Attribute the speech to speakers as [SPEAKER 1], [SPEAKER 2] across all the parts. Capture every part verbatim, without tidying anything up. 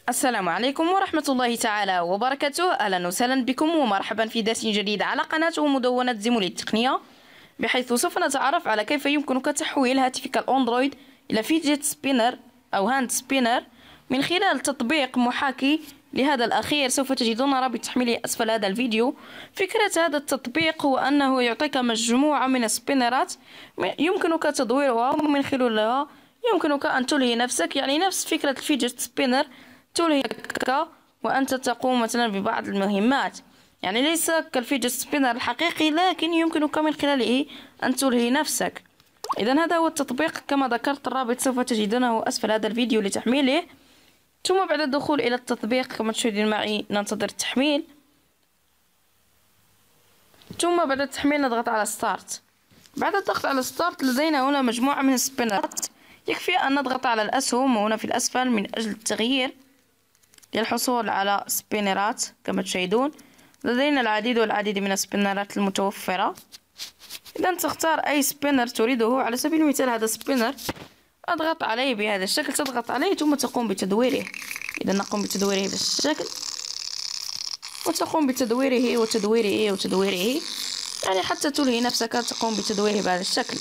[SPEAKER 1] السلام عليكم ورحمة الله تعالى وبركاته. أهلا وسهلا بكم ومرحبا في درس جديد على قناة مدونة زيمولي التقنية، بحيث سوف نتعرف على كيف يمكنك تحويل هاتفك الأندرويد إلى فيدجت سبينر أو هاند سبينر من خلال تطبيق محاكي لهذا الأخير. سوف تجدون رابط تحميله أسفل هذا الفيديو. فكرة هذا التطبيق هو أنه يعطيك مجموعة من السبينرات يمكنك تدويرها، ومن خلالها يمكنك أن تلهي نفسك، يعني نفس فكرة الفيدجت سبينر تلهيك وأنت تقوم مثلا ببعض المهمات، يعني ليس كالفيدجت سبينر الحقيقي، لكن يمكنك من خلاله أن تلهي نفسك. إذا هذا هو التطبيق كما ذكرت، الرابط سوف تجدونه أسفل هذا الفيديو لتحميله. ثم بعد الدخول إلى التطبيق كما تشاهدون معي ننتظر التحميل، ثم بعد التحميل نضغط على ستارت. بعد الضغط على ستارت لدينا هنا مجموعة من السبينرات، يكفي أن نضغط على الأسهم هنا في الأسفل من أجل التغيير للحصول على سبينرات. كما تشاهدون لدينا العديد والعديد من السبينرات المتوفرة. إذا تختار أي سبينر تريده، على سبيل المثال هذا سبينر، أضغط عليه بهذا الشكل، تضغط عليه ثم تقوم بتدويره. إذا نقوم بتدويره بهذا الشكل وتقوم بتدويره وتدويره وتدويره، يعني حتى تلهي نفسك تقوم بتدويره بهذا الشكل.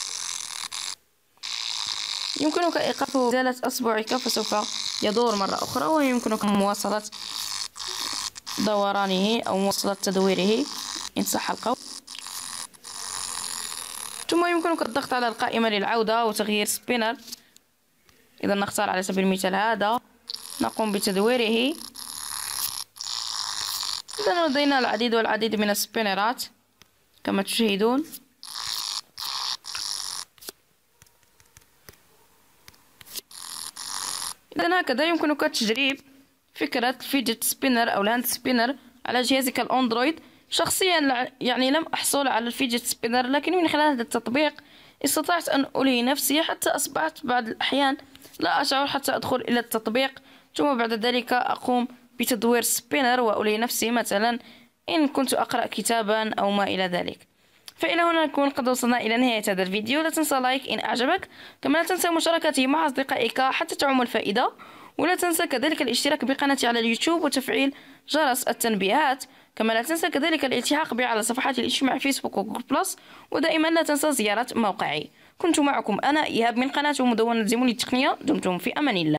[SPEAKER 1] يمكنك إيقافه بإزالة أصبعك فسوف يدور مرة أخرى، ويمكنك مواصلة دورانه أو مواصلة تدويره إن صح القول. ثم يمكنك الضغط على القائمة للعودة وتغيير سبينر. إذا نختار على سبيل المثال هذا، نقوم بتدويره. إذا لدينا العديد والعديد من السبينرات كما تشاهدون. إذا هكذا يمكنك تجريب فكرة الفيدجت سبينر أو الهاند سبينر على جهازك الأندرويد. شخصيا يعني لم أحصل على الفيدجت سبينر، لكن من خلال هذا التطبيق استطعت أن ألهي نفسي، حتى أصبحت بعض الأحيان لا أشعر حتى أدخل إلى التطبيق، ثم بعد ذلك أقوم بتدوير سبينر وألهي نفسي، مثلا إن كنت أقرأ كتابا أو ما إلى ذلك. فإلى هنا نكون قد وصلنا إلى نهاية هذا الفيديو. لا تنسى لايك إن أعجبك، كما لا تنسى مشاركته مع أصدقائك حتى تعم الفائدة، ولا تنسى كذلك الاشتراك بقناتي على اليوتيوب وتفعيل جرس التنبيهات، كما لا تنسى كذلك الالتحاق بي على صفحات الاجتماع فيسبوك وجوجل بلس، ودائما لا تنسى زيارة موقعي. كنت معكم أنا إيهاب من قناة مدونة زيمولي التقنية. دمتم في أمان الله.